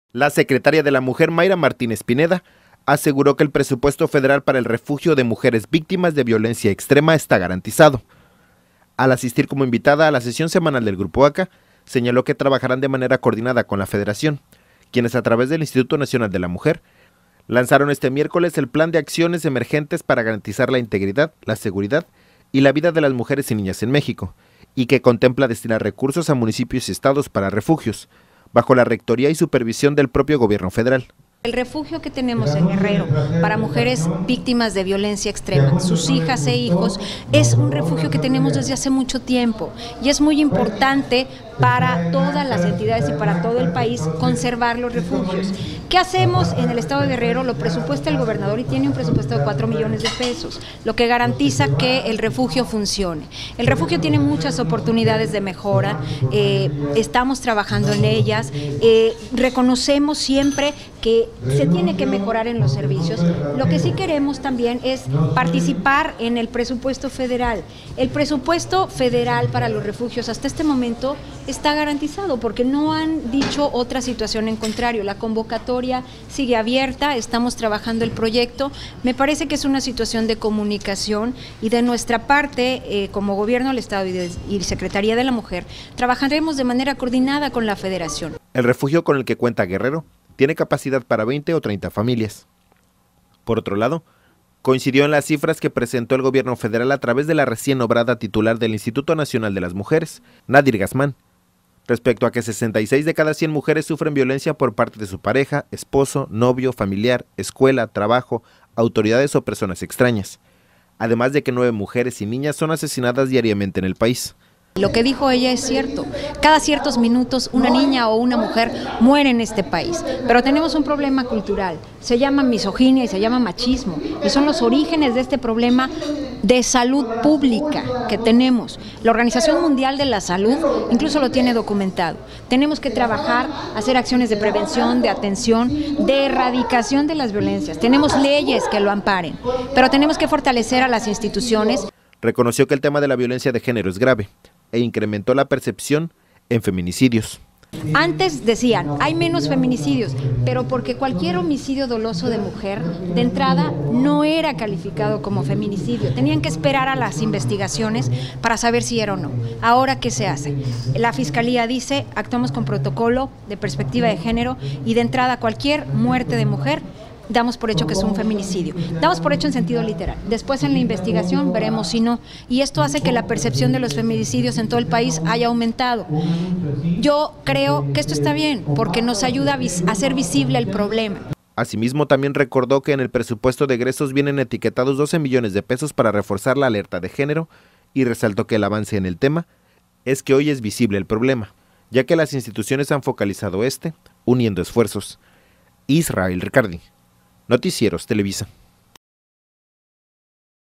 La secretaria de la Mujer, Mayra Martínez Pineda, aseguró que el presupuesto federal para el refugio de mujeres víctimas de violencia extrema está garantizado. Al asistir como invitada a la sesión semanal del Grupo ACA, señaló que trabajarán de manera coordinada con la Federación, quienes a través del Instituto Nacional de la Mujer lanzaron este miércoles el plan de acciones emergentes para garantizar la integridad, la seguridad y la vida de las mujeres y niñas en México, y que contempla destinar recursos a municipios y estados para refugios, bajo la rectoría y supervisión del propio gobierno federal. El refugio que tenemos en Guerrero para mujeres víctimas de violencia extrema, sus hijas e hijos, es un refugio que tenemos desde hace mucho tiempo y es muy importante para todas las entidades y para todo el país conservar los refugios. ¿Qué hacemos en el estado de Guerrero? Lo presupuesta el gobernador y tiene un presupuesto de 4 millones de pesos, lo que garantiza que el refugio funcione. El refugio tiene muchas oportunidades de mejora, estamos trabajando en ellas, reconocemos siempre que se tiene que mejorar en los servicios. Lo que sí queremos también es participar en el presupuesto federal. El presupuesto federal para los refugios hasta este momento está garantizado porque no han dicho otra situación en contrario. La convocatoria sigue abierta, estamos trabajando el proyecto. Me parece que es una situación de comunicación y de nuestra parte, como Gobierno del Estado y Secretaría de la Mujer, trabajaremos de manera coordinada con la Federación. El refugio con el que cuenta Guerrero tiene capacidad para 20 o 30 familias. Por otro lado, coincidió en las cifras que presentó el gobierno federal a través de la recién nombrada titular del Instituto Nacional de las Mujeres, Nadir Gazmán, respecto a que 66 de cada 100 mujeres sufren violencia por parte de su pareja, esposo, novio, familiar, escuela, trabajo, autoridades o personas extrañas, además de que 9 mujeres y niñas son asesinadas diariamente en el país. Lo que dijo ella es cierto, cada ciertos minutos una niña o una mujer muere en este país, pero tenemos un problema cultural, se llama misoginia y se llama machismo, y son los orígenes de este problema de salud pública que tenemos. La Organización Mundial de la Salud incluso lo tiene documentado. Tenemos que trabajar, hacer acciones de prevención, de atención, de erradicación de las violencias. Tenemos leyes que lo amparen, pero tenemos que fortalecer a las instituciones. Reconoció que el tema de la violencia de género es grave e incrementó la percepción en feminicidios. Antes decían, hay menos feminicidios, pero porque cualquier homicidio doloso de mujer, de entrada, no era calificado como feminicidio. Tenían que esperar a las investigaciones para saber si era o no. Ahora, ¿qué se hace? La Fiscalía dice, actuamos con protocolo de perspectiva de género y de entrada cualquier muerte de mujer damos por hecho que es un feminicidio. Damos por hecho en sentido literal. Después en la investigación veremos si no. Y esto hace que la percepción de los feminicidios en todo el país haya aumentado. Yo creo que esto está bien, porque nos ayuda a hacer visible el problema. Asimismo, también recordó que en el presupuesto de egresos vienen etiquetados 12 millones de pesos para reforzar la alerta de género y resaltó que el avance en el tema es que hoy es visible el problema, ya que las instituciones han focalizado uniendo esfuerzos. Israel Ricardi, Noticieros Televisa.